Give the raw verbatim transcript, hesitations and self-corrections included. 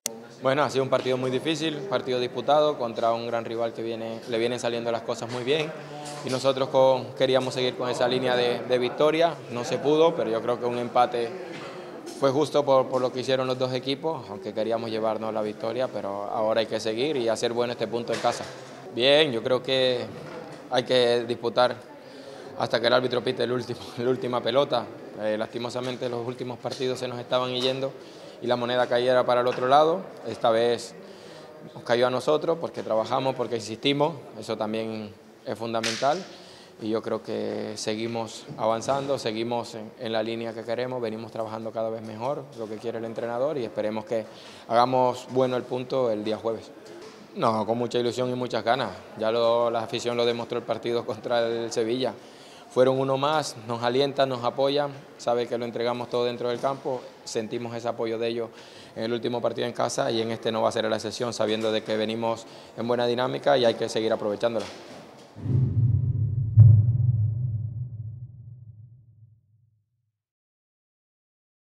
Bueno, ha sido un partido muy difícil, partido disputado contra un gran rival que viene, le vienen saliendo las cosas muy bien y nosotros con, queríamos seguir con esa línea de, de victoria, no se pudo, pero yo creo que un empate fue justo por, por lo que hicieron los dos equipos, aunque queríamos llevarnos la victoria, pero ahora hay que seguir y hacer bueno este punto en casa. Bien, yo creo que hay que disputar hasta que el árbitro pite el último, la última pelota. Eh, lastimosamente los últimos partidos se nos estaban yendo y la moneda cayera para el otro lado. Esta vez nos cayó a nosotros porque trabajamos, porque insistimos, eso también es fundamental. Y yo creo que seguimos avanzando, seguimos en, en la línea que queremos, venimos trabajando cada vez mejor, lo que quiere el entrenador, y esperemos que hagamos bueno el punto el día jueves. No, con mucha ilusión y muchas ganas. Ya lo, la afición lo demostró el partido contra el Sevilla. Fueron uno más, nos alientan, nos apoyan, sabe que lo entregamos todo dentro del campo, sentimos ese apoyo de ellos en el último partido en casa y en este no va a ser la excepción, sabiendo de que venimos en buena dinámica y hay que seguir aprovechándola.